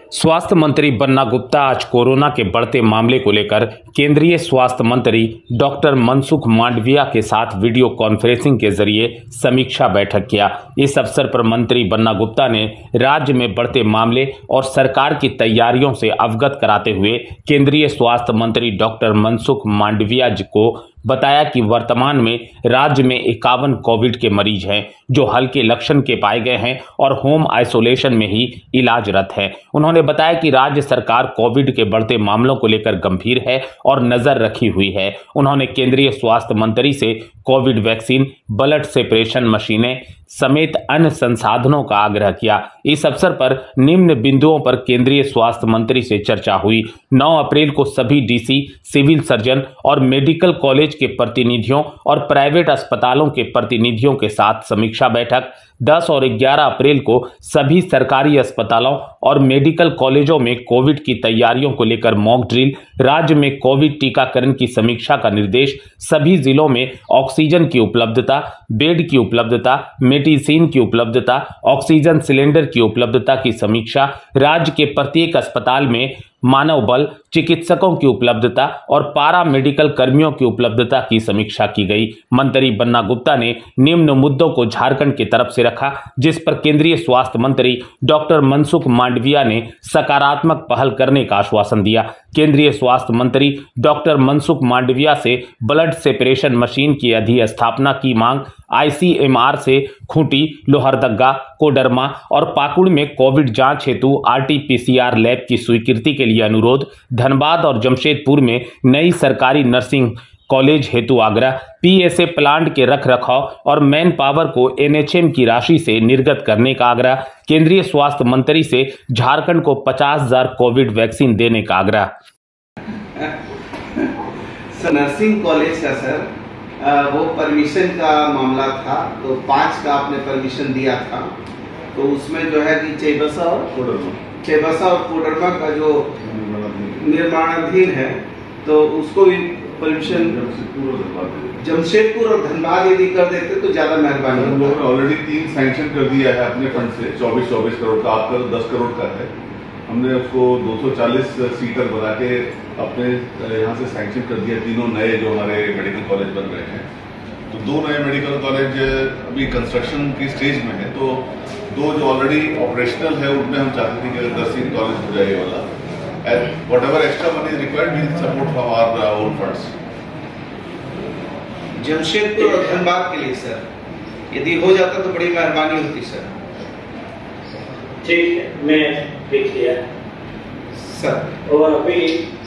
स्वास्थ्य मंत्री बन्ना गुप्ता आज कोरोना के बढ़ते मामले को लेकर केंद्रीय स्वास्थ्य मंत्री डॉक्टर मनसुख मांडविया के साथ वीडियो कॉन्फ्रेंसिंग के जरिए समीक्षा बैठक किया। इस अवसर पर मंत्री बन्ना गुप्ता ने राज्य में बढ़ते मामले और सरकार की तैयारियों से अवगत कराते हुए केंद्रीय स्वास्थ्य मंत्री डॉक्टर मनसुख मांडविया जी को बताया कि वर्तमान में राज्य में 51 कोविड के मरीज हैं जो हल्के लक्षण के पाए गए हैं और होम आइसोलेशन में ही इलाजरत हैं। उन्होंने बताया कि राज्य सरकार कोविड के बढ़ते मामलों को लेकर गंभीर है और नजर रखी हुई है। उन्होंने केंद्रीय स्वास्थ्य मंत्री से कोविड वैक्सीन, ब्लड सेपरेशन मशीनें समेत अन्य संसाधनों का आग्रह किया। इस अवसर पर निम्न बिंदुओं पर केंद्रीय स्वास्थ्य मंत्री से चर्चा हुई। 9 अप्रैल को सभी डीसी, सिविल सर्जन और मेडिकल कॉलेज के प्रतिनिधियों और प्राइवेट अस्पतालों के प्रतिनिधियों के साथ समीक्षा बैठक। 10 और 11 अप्रैल को सभी सरकारी अस्पतालों और मेडिकल कॉलेजों में कोविड की तैयारियों को लेकर मॉक ड्रिल। राज्य में कोविड टीकाकरण की समीक्षा का निर्देश। सभी जिलों में ऑक्सीजन की उपलब्धता, बेड की उपलब्धता, मेडिसिन की उपलब्धता, ऑक्सीजन सिलेंडर की उपलब्धता की समीक्षा। राज्य के प्रत्येक अस्पताल में मानव बल, चिकित्सकों की उपलब्धता और पारा मेडिकल कर्मियों की उपलब्धता की समीक्षा की गई। मंत्री बन्ना गुप्ता ने निम्न मुद्दों को झारखंड की तरफ से रखा, जिस पर केंद्रीय स्वास्थ्य मंत्री डॉक्टर मनसुख मांडविया ने सकारात्मक पहल करने का आश्वासन दिया। केंद्रीय स्वास्थ्य मंत्री डॉक्टर मनसुख मांडविया से ब्लड सेपरेशन मशीन की अधिस्थापना की मांग, आईसीएमआर से खूंटी, लोहरदगा, कोडरमा और पाकुड़ में कोविड जांच हेतु आरटीपीसीआर लैब की स्वीकृति के लिए अनुरोध, धनबाद और जमशेदपुर में नई सरकारी नर्सिंग कॉलेज हेतु आग्रह, पीएसए प्लांट के रखरखाव और मैन पावर को एनएचएम की राशि से निर्गत करने का आग्रह, केंद्रीय स्वास्थ्य मंत्री से झारखंड को 50,000 कोविड वैक्सीन देने का आग्रह। नर्सिंग कॉलेज का सर वो परमिशन का मामला था, तो 5 का आपने परमिशन दिया था, तो उसमें जो है कि चेबसा और कोडरमा का जो निर्माणाधीन है तो उसको भी परमिशन जमशेदपुर और धनबाद यदि कर देते तो ज्यादा मेहरबानी। हम लोगों ने ऑलरेडी 3 सैंक्शन कर दिया है अपने फंड से, 24 करोड़ का, आपका 10 करोड़ का है। हमने उसको 240 सीटर बना के अपने यहाँ से सैंक्शन कर दिया। 3 नए जो हमारे मेडिकल कॉलेज बन रहे हैं, तो 2 नए मेडिकल कॉलेज अभी कंस्ट्रक्शन की स्टेज में है, तो 2 जो ऑलरेडी ऑपरेशनल है उनमें हम चाहते थे कि नर्सिंग कॉलेज हो जाए वाला। And whatever extra money is required we support from our own funds. Jamshedpur और धनबाद के लिए सर यदि हो जाता तो बड़ी मेहरबानी होती सर। ठीक है, मैं लिख लिया सर। और अभी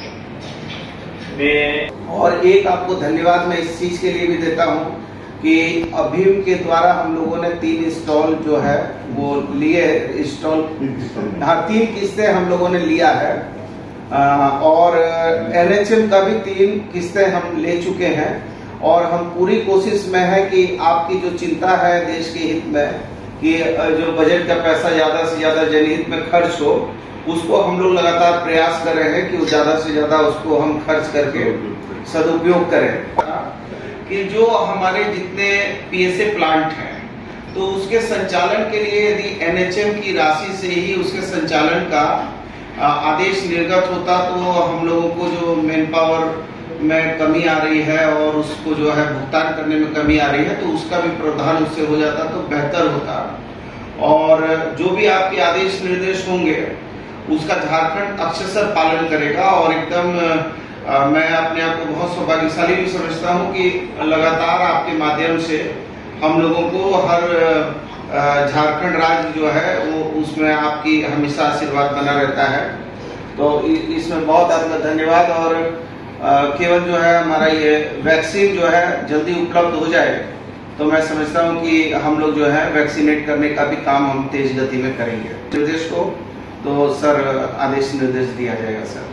मैं और एक आपको धन्यवाद मैं इस चीज के लिए भी देता हूं कि अभीम के द्वारा हम लोगों ने 3 स्टॉल जो है वो लिए, स्टॉल 3 किस्तें हम लोगों ने लिया है और एनएचएम का भी 3 किस्तें हम ले चुके हैं और हम पूरी कोशिश में है कि आपकी जो चिंता है देश के हित में कि जो बजट का पैसा ज्यादा से ज्यादा जनहित में खर्च हो, उसको हम लोग लगातार प्रयास कर रहे हैं कि ज्यादा से ज्यादा उसको हम खर्च करके सदुपयोग करें। कि जो हमारे जितने पीएसए प्लांट हैं तो उसके संचालन के लिए यदि एनएचएम की राशि से ही उसके संचालन का आदेश निर्गत होता तो हम लोगों को जो मैन पावर में कमी आ रही है और उसको जो है भुगतान करने में कमी आ रही है, तो उसका भी प्रावधान उससे हो जाता तो बेहतर होता। और जो भी आपके आदेश निर्देश होंगे उसका झारखंड अक्षरशः पालन करेगा और एकदम मैं अपने आप को बहुत सौभाग्यशाली भी समझता हूं कि लगातार आपके माध्यम से हम लोगों को हर झारखंड राज्य जो है वो उसमें आपकी हमेशा आशीर्वाद बना रहता है। तो इसमें बहुत आपका धन्यवाद। और केवल जो है हमारा ये वैक्सीन जो है जल्दी उपलब्ध हो जाए तो मैं समझता हूं कि हम लोग जो है वैक्सीनेट करने का भी काम हम तेज गति में करेंगे। निर्देश को तो सर आदेश निर्देश दिया जाएगा सर।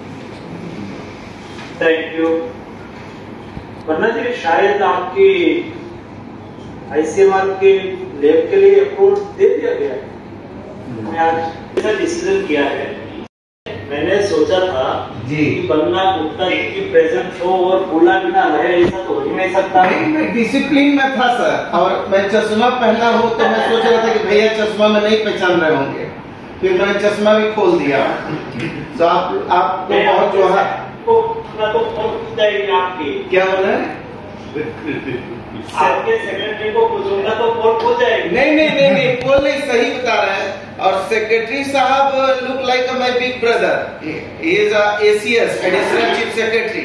Thank you. वरना जी शायद आपकी आईसीएमआर के लैब के लिए अप्रूवल दे दिया गया है। मैं आज ऐसा डिसीजन किया है। मैंने सोचा था जी कि बन्ना गुप्ता जी की प्रेजेंस हो और बोला बिना रहे, ऐसा तो हो ही नहीं सकता। नहीं, मैं डिसिप्लिन में था सर, और मैं चश्मा पहना हो तो मैं सोच रहा था कि भैया चश्मा में नहीं पहचान रहे होंगे, फिर मैंने चश्मा भी खोल दिया। तो आपको बहुत जो है तो फोन आपकी क्या बोले, आपके सेक्रेटरी को पूछूंगा तो फोन हो जाएगी। नहीं बोल नहीं, सही बता रहे हैं। और सेक्रेटरी साहब look like my big brother, he is ACS additional chief secretary.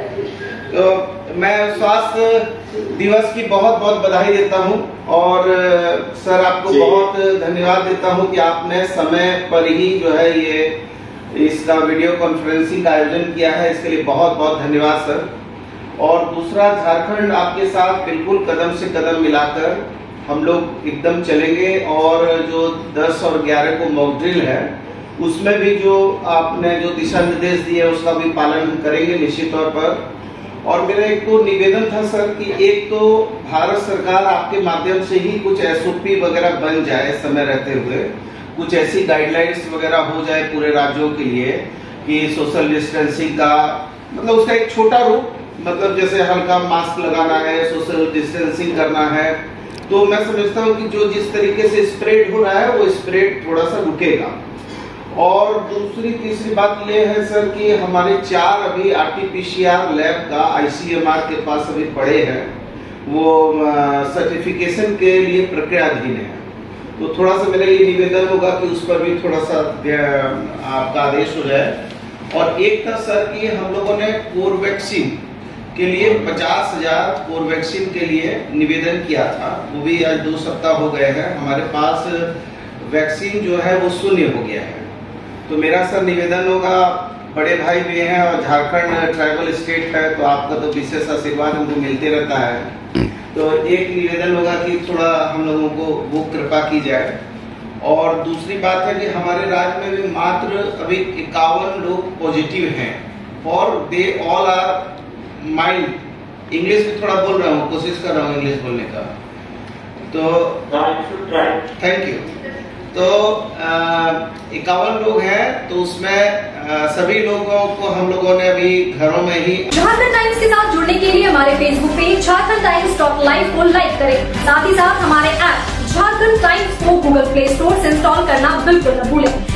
तो मैं स्वास्थ्य दिवस की बहुत बहुत बधाई देता हूं और सर आपको बहुत धन्यवाद देता हूं कि आपने समय पर ही जो है ये इसका वीडियो कॉन्फ्रेंसिंग का आयोजन किया है, इसके लिए बहुत बहुत धन्यवाद सर। और दूसरा, झारखंड आपके साथ बिल्कुल कदम से कदम मिलाकर हम लोग एकदम चलेंगे और जो 10 और 11 को मॉक ड्रिल है उसमें भी जो आपने जो दिशा निर्देश दिए उसका भी पालन हम करेंगे निश्चित तौर पर। और मेरा एक तो निवेदन था सर कि एक तो भारत सरकार आपके माध्यम से ही कुछ SOP वगैरह बन जाए, समय रहते हुए कुछ ऐसी गाइडलाइंस वगैरह हो जाए पूरे राज्यों के लिए कि सोशल डिस्टेंसिंग का मतलब उसका एक छोटा रूप, मतलब जैसे हल्का मास्क लगाना है, सोशल डिस्टेंसिंग करना है। तो मैं समझता हूँ कि जो जिस तरीके से स्प्रेड हो रहा है वो स्प्रेड थोड़ा सा रुकेगा। और दूसरी तीसरी बात ये है सर कि हमारे 4 अभी RT-PCR लैब का ICMR के पास अभी पड़े हैं, वो सर्टिफिकेशन के लिए प्रक्रियाधीन है। तो थोड़ा सा मेरा ये निवेदन होगा कि उस पर भी थोड़ा सा आपका आदेश हो जाए। और एक था सर कि हम लोगों ने कोवैक्सीन के लिए 50,000 कोवैक्सीन के लिए निवेदन किया था, वो भी आज 2 सप्ताह हो गए हैं। हमारे पास वैक्सीन जो है वो शून्य हो गया है। तो मेरा सर निवेदन होगा, बड़े भाई भी हैं और झारखंड ट्राइबल स्टेट है तो आपका तो विशेष आशीर्वाद हमको मिलते रहता है। तो एक निवेदन होगा कि थोड़ा हम लोगों को वो कृपा की जाए। और दूसरी बात है कि हमारे राज्य में भी मात्र अभी 51 लोग पॉजिटिव हैं और they all are mild. English में थोड़ा बोल रहा हूँ, कोशिश कर रहा हूँ इंग्लिश बोलने का। तो थैंक यू। तो 51 लोग हैं, तो उसमें सभी लोगों को हम लोगों ने अभी घरों में ही। झारखंड टाइम्स के साथ जुड़ने के लिए हमारे Facebook page Jharkhand Times .live को लाइक करें। साथ ही साथ हमारे ऐप झारखंड टाइम्स को गूगल प्ले स्टोर से इंस्टॉल करना बिल्कुल न भूलें।